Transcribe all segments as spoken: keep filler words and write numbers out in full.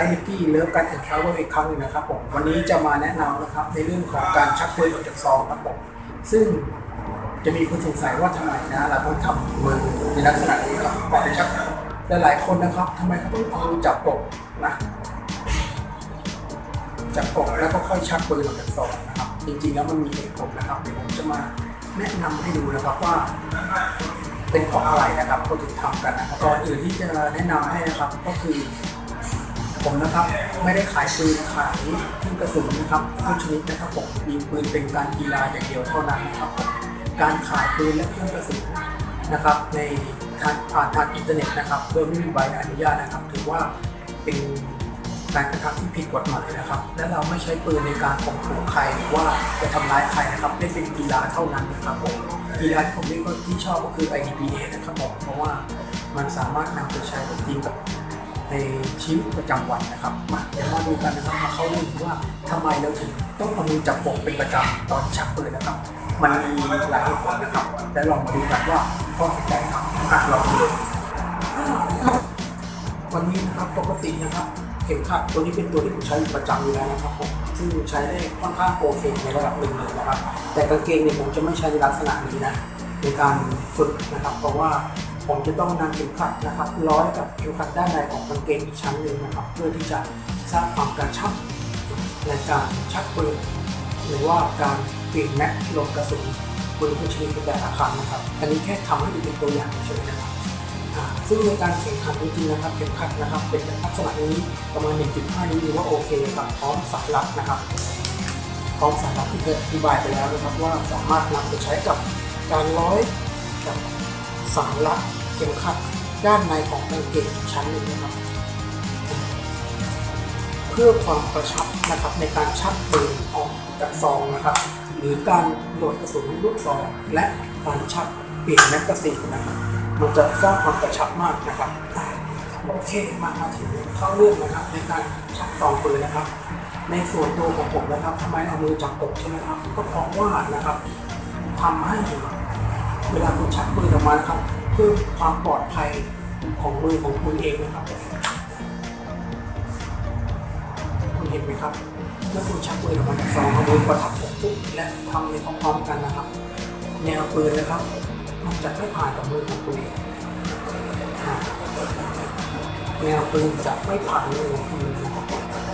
ด์นิกกี้เลิฟการแอนด์ทราเวลอีกครั้งหนึ่งนะครับผมวันนี้จะมาแนะนำนะครับในเรื่องของการชักปืนออกจากซองครับผมซึ่งจะมีคนสงสัยว่าทำไมนะเราต้องทำมือในลักษณะนี้ครับก่อนจะชักหลายๆคนนะครับทำไมเขาต้องเอามือจับกบนะจับกบแล้วก็ค่อยชักปืนออกจากซองนะครับจริงๆแล้วมันมีเหตุผลนะครับเดี๋ยวผมจะมาแนะนำให้ดูนะครับว่าเป็นเพราะอะไรนะครับเขาถึงทำกันนะครับก่อนอื่นที่จะแนะนำให้นะครับก็คือผมนะครับไม่ได้ขายปืนขายเครื่องกระสุนนะครับทุกชนิดนะครับผมยิงปืนเป็นการกีฬาอย่างเดียวเท่านั้นนะครับผมการขายปืนและเครื่องกระสุนนะครับในทางผ่านทางอินเทอร์เน็ตนะครับโดยไม่มีใบอนุญาตนะครับถือว่าเป็นการกระทำที่ผิดกฎหมายนะครับและเราไม่ใช้ปืนในการข่มขู่ใครหรือว่าจะทำร้ายใครนะครับเล่นเป็นกีฬาเท่านั้นนะครับผมกีฬาที่ผมเล่นที่ชอบก็คือ ไอ ดี พี เอ นะครับผมเพราะว่ามันสามารถนำไปใช้จริงกับในชีวิตประจำวันนะครับมาเดี๋ยวมาดูกันนะครับมาเข้าเรื่องว่าทำไมเราถึงต้องเอามือจับปกเป็นประจำตอนชักปืนนะครับมันมีหลายเหตุผลนะครับและลองมาดูกันว่าเพราะเหตุใดครับอ่ะลองดูวันนี้นะครับปกตินะครับเข็มขัดตัวนี้เป็นตัวที่ผมใช้ประจำอยู่แล้วนะครับผมซึ่งใช้ได้ค่อนข้างโอเคในระดับหนึ่งเลยนะครับแต่กางเกงเนี่ยผมจะไม่ใช้ในลักษณะนี้นะในการฝึกนะครับเพราะว่าผมจะต้องนำเข็มขัดนะครับร้อยกับเข็มขัดด้านในของกางเกงอีกชั้นหนึ่งนะครับเพื่อที่จะสร้างความกระชับในการชักปืนหรือว่าการเปลี่ยนแม็กลงกระสุนปืนทุกชนิดในแต่ละครั้งนะครับอันนี้แค่ทำให้ดูเป็นตัวอย่างเฉยๆนะครับซึ่งในการแข่งขันจริงๆนะครับเข็มขัดนะครับเป็นลักษณะนี้ประมาณ หนึ่งจุดห้า นิ้วหรือว่าโอเคครับพร้อมสายรัดนะครับพร้อมสายรัดที่เคยอธิบายไปแล้วนะครับว่าสามารถนำไปใช้กับการร้อยกับสายรัดเข็มขัดด้านในของกางเกงชั้นหนึ่งนะครับเพื่อความกระชับนะครับในการชักปืนออกจากซองนะครับหรือการโหลดกระสุนลูกซองและการชักเปลี่ยนแมกกาซีนนะครับมันจะสร้างความกระชับมากนะครับโอเคมามาถึงเข้าเรื่องนะครับในการชักซองปืนนะครับในส่วนตัวของผมนะครับทำไมเอามือจับตกใช่ไหมครับก็เพราะว่านะครับทำให้เวลาคุณชักปืนออกมานะครับเพื่อความปลอดภัยของมือของคุณเองนะครับคุณเห็นไหมครับเมื่อคุณชักปืนออกมาจากซองเอามือประทับผมปุ๊บและทำในพร้อมๆกันนะครับแนวปืนนะครับมันจะไม่ผ่านกับมือของคุณเองแนวปืนจะไม่ผ่านมือของคุณนะครับ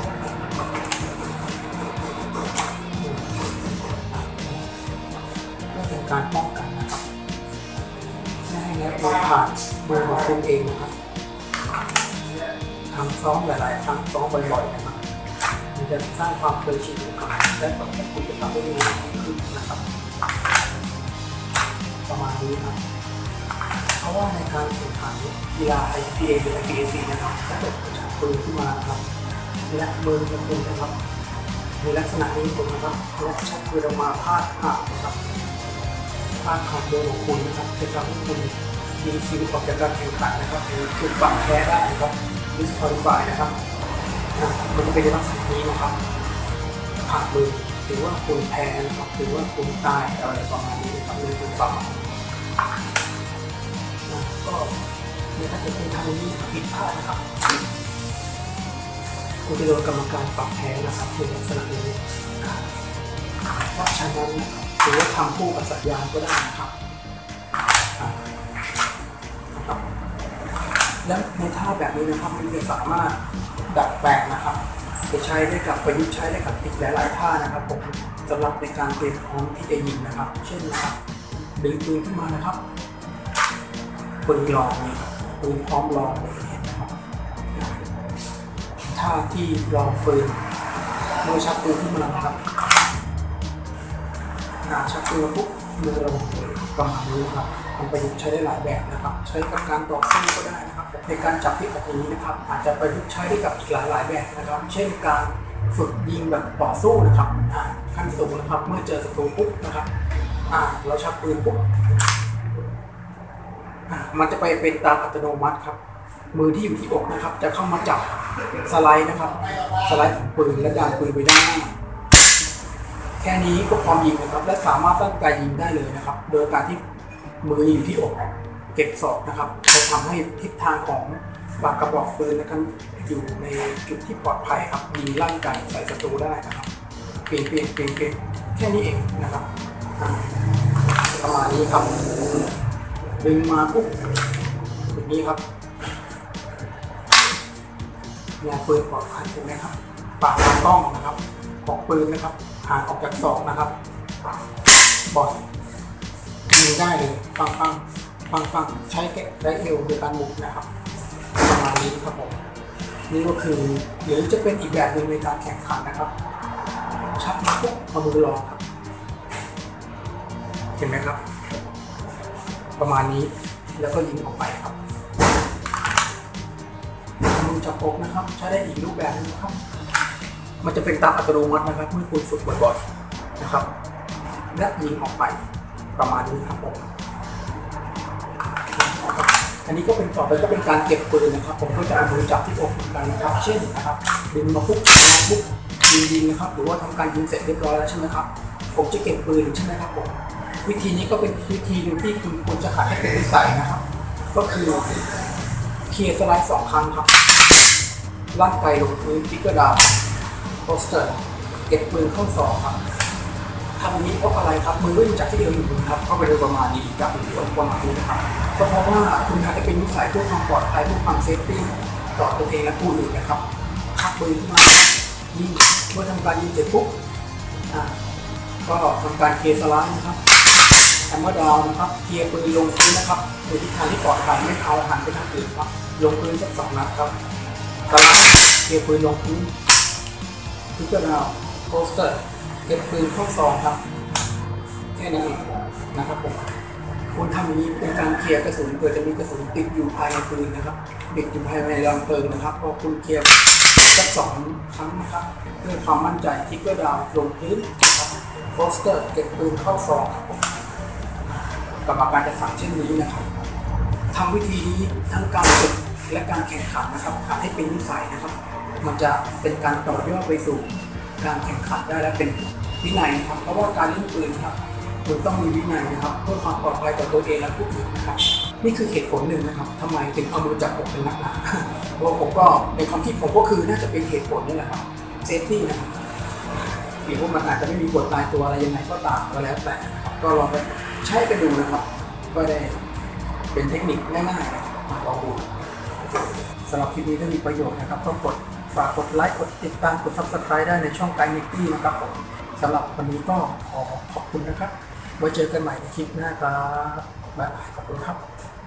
เพื่อเป็นการป้องกันนะครับไม่ให้แนวปืนผ่านมือของคุณเองนะครับทำซ้อมหลายๆครั้งซ้อมบ่อยๆนะครับมันจะสร้างความเคยชินนะครับและทำให้คุณจะทำได้ดีขึ้นนะครับประมาณนี้ครับเพราะว่าในการแข่งขันกีฬา ไอ พี เอ หรือ ไอ พี เอ ซี นะครับถ้าเกิดชักปืนขึ้นมาครับและมือของคุณนะครับในลักษณะนี้ผมนะครับและชักปืนออกมาพาดผ่านนะครับพาดผ่านมือของคุณนะครับจะทำให้คุณยิงชีวิตออกจากการแข่งขันนะครับหรือถูกปรับแพ้ได้นะครับ disqualify นะครับมันจะเป็นลักษณะนี้นะครับผ่านมือถือว่าคุณแพ้นะครับถือว่าคุณตายอะไรประมาณนี้นะครับเลยคุณฝ่าก็เนี่ยถ้าเกิดคุณทำอย่างนี้ผิดพลาดนะครับคุณจะโดนกรรมการปรับแพ้นะครับในลักษณะนี้เพราะฉะนั้นถือว่าทำคู่กับสัญญาณก็ได้นะครับนะครับและในท่าแบบนี้นะครับมันจะสามารถดัดแปลงนะครับไปใช้ได้กับประยุกต์ใช้ได้กับอีกหลายๆท่านะครับผมสำหรับในการเตรียมพร้อมที่จะยิงนะครับเช่นนะครับดึงปืนขึ้นมานะครับปืนลองนี่ครับปืนพร้อมลองเลยเห็นนะครับท่าที่ลองปืนเมื่อชักปืนขึ้นมานะครับชักปืนปุ๊บมือลงประมาณนี้นะครับมันประยุกต์ใช้ได้หลายแบบนะครับใช้กับการต่อสู้ก็ได้นะครับในการจับที่แบบนี้นะครับอาจจะประยุกต์ใช้ได้กับหลายหลายแบบนะครับเช่นการฝึกยิงแบบต่อสู้นะครับขั้นสูงนะครับเมื่อเจอศัตรูปุ๊บนะครับเราชักปืนปุ๊บมันจะไปเป็นตามอัตโนมัติครับมือที่อยู่ที่อกนะครับจะเข้ามาจับสไลด์นะครับสไลด์ของปืนและดันปืนไปด้านหน้าแค่นี้ก็พร้อมยิงนะครับและสามารถตั้งใจยิงได้เลยนะครับโดยการที่มืออยู่ที่อกเก็บศอกนะครับจะทำให้ทิศทางของปากกระบอกปืนนะครับอยู่ในจุดที่ปลอดภัยครับยิงลั่นไกใส่ศัตรูได้นะครับเปลี่ยนเปลี่ยนเปลี่ยนเปลี่ยนแค่นี้เองนะครับประมาณนี้ครับดึงมาปุ๊บแบบนี้ครับแนวปืนปลอดภัยถูกไหมครับปากกล้องนะครับของปืนนะครับห่างออกจากศอกนะครับบอดยิงได้เลยปังปังปังปังใช้แกะได้เอวโดยการหมุนนะครับประมาณนี้ครับผมนี่ก็คือหรือจะเป็นอีกแบบหนึ่งในการแข่งขันนะครับชักมาปุ๊บเอามือลองครับเห็นไหมครับประมาณนี้แล้วก็ยิงออกไปครับมือจับอกนะครับใช้ได้อีกรูปแบบนึงครับมันจะเป็นตามอัตโนมัตินะครับเมื่อคุณฝึกบ่อยๆนะครับและยิงออกไปประมาณนี้ครับผมอันนี้ก็เป็นต่อไปก็เป็นการเก็บปืนนะครับผมก็จะเอามือจับที่อกเหมือนกันนะครับเช่นนะครับดึงมาปุ๊บมาปุ๊บยิงยิงนะครับหรือว่าทำการยิงเสร็จเรียบร้อยแล้วใช่ไหมครับผมจะเก็บปืนใช่ไหมครับผมวิธีนี้ก็เป็นวิธีหนึ่งที่คุณควรจะหัดให้เป็นนิสัยนะครับก็คือเคลียร์สไลด์สองครั้งครับลั่นไกลงพื้นทิกเกอร์ดาวโพสเตอร์เก็บปืนเข้าสองครับทำนี้เพราะอะไรครับมือวิ่งจากที่เดียวอยู่ครับเข้าไปโดยประมาณนี้กับอีกประมาณนี้นะครับก็เพราะว่าคุณหัดให้เป็นนิสัยเพื่อความปลอดภัยเพื่อความเซฟตี้ต่อตัวเองและผู้อื่นนะครับชักปืนขึ้นมายิงเมื่อทำการยิงเสร็จปุ๊บก็ทำการเคลียร์สไลด์นะครับแฮมเมอร์ดาวน์นะครับเคลียร์ปืนลงพื้นนะครับโดยทิศทางที่ปลอดภัยไม่เอาหันไปทางอื่นครับลงพื้นสักสองนัดครับสไลด์เคลียร์ปืนลงพื้นทิกเกอร์ดาวน์โพสเตอร์เก็บปืนเข้าซองครับแค่นี้เองนะครับผมคุณทำอย่างนี้เป็นการเคลียร์กระสุนเผื่อจะมีกระสุนติดอยู่ภายในปืนนะครับติดอยู่ภายในรังเพลิงนะครับพอคุณเคลียร์สักสองครั้งนะครับเพื่อความมั่นใจทิกเกอร์ดาวน์ลงพื้นนะครับโพสเตอร์เก็บปืนเข้าซองครับผมกรรมการจะสั่งเช่นนี้นะครับทำวิธีนี้ทั้งการฝึกและการแข่งขันนะครับทำให้เป็นนิสัยนะครับมันจะเป็นการต่อยอดไปสู่การแข่งขันได้และเป็นวินัยนะครับเพราะว่าการเล่นปืนครับคุณต้องมีวินัยนะครับเพื่อความปลอดภัยต่อตัวเองและผู้อื่นนะครับนี่คือเหตุผลหนึ่งนะครับทำไมถึงเอามือจับอกเป็นนักหนาเพราะผมก็ในความคิดผมก็คือน่าจะเป็นเหตุผลนี่แหละครับเซฟตี้นะครับหรือว่ามันอาจจะไม่มีกฎตายตัวอะไรยังไงก็ตามก็แล้วแต่นะครับก็ลองไปใช้กันดูนะครับก็ได้เป็นเทคนิคง่ายๆนะครับมาลองดูสำหรับคลิปนี้ถ้ามีประโยชน์นะครับก็กดฝากกดไลค์กดติดตามกด ซับสไครบ์ ได้ในช่องไกด์นิกกี้นะครับผมสำหรับวันนี้ก็ขอขอบคุณนะครับไว้เจอกันใหม่ในคลิปหน้าครับบ๊ายบายขอบคุณครับ